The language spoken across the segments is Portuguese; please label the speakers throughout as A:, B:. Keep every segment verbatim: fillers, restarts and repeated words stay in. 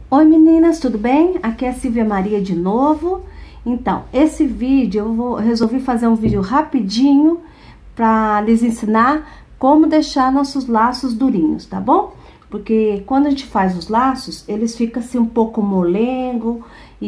A: Oi meninas, tudo bem? Aqui é a Silvia Maria de novo. Então, esse vídeo eu vou, resolvi fazer um vídeo rapidinho para lhes ensinar como deixar nossos laços durinhos, tá bom? Porque quando a gente faz os laços, eles ficam assim um pouco molengo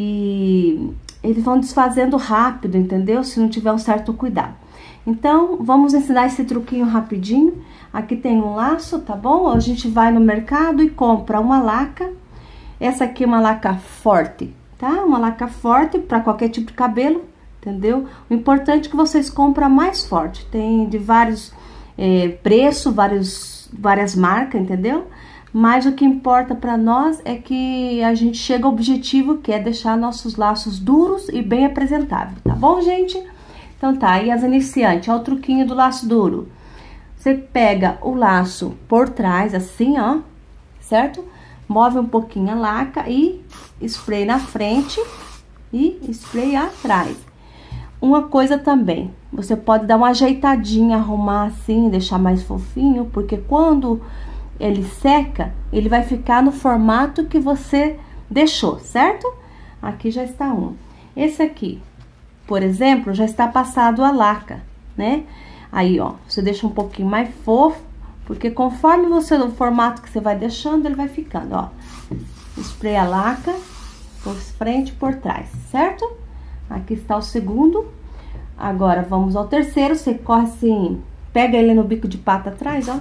A: e eles vão desfazendo rápido, entendeu? Se não tiver um certo cuidado. Então, vamos ensinar esse truquinho rapidinho. Aqui tem um laço, tá bom? A gente vai no mercado e compra uma laca. Essa aqui é uma laca forte, tá? Uma laca forte para qualquer tipo de cabelo, entendeu? O importante é que vocês comprem a mais forte. Tem de vários é, preços, vários, várias marcas, entendeu? Mas o que importa para nós é que a gente chega ao objetivo, que é deixar nossos laços duros e bem apresentáveis, tá bom, gente? Então tá, e as iniciantes, olha o truquinho do laço duro. Você pega o laço por trás, assim, ó, certo? Move um pouquinho a laca e spray na frente e spray atrás. Uma coisa também, você pode dar uma ajeitadinha, arrumar assim, deixar mais fofinho, porque quando ele seca, ele vai ficar no formato que você deixou, certo? Aqui já está um. Esse aqui, por exemplo, já está passado a laca, né? Aí, ó, você deixa um pouquinho mais fofo, porque conforme você, o formato que você vai deixando, ele vai ficando, ó. Spray a laca por frente e por trás, certo? Aqui está o segundo. Agora, vamos ao terceiro. Você corre assim, pega ele no bico de pata atrás, ó.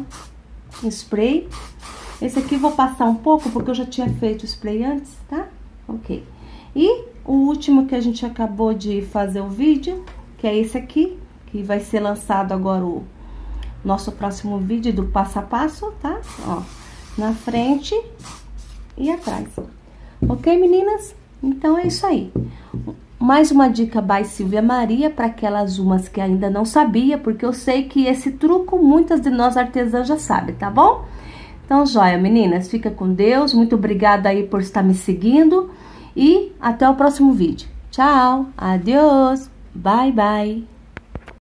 A: Spray. Esse aqui eu vou passar um pouco, porque eu já tinha feito o spray antes, tá? Ok. E o último que a gente acabou de fazer o vídeo, que é esse aqui, que vai ser lançado agora o nosso próximo vídeo do passo a passo, tá? Ó, na frente e atrás. Ok, meninas? Então, é isso aí. Mais uma dica by Silvia Maria para aquelas umas que ainda não sabia, porque eu sei que esse truco muitas de nós artesãs já sabem, tá bom? Então, joia, meninas. Fica com Deus. Muito obrigada aí por estar me seguindo. E até o próximo vídeo. Tchau. Adeus. Bye, bye.